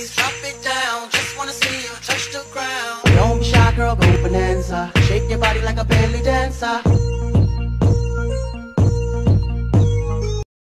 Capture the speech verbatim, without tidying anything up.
bass, drop it down. Just wanna see you touch the ground. Don't be shy, girl, go bonanza. Shake your body like a belly dancer.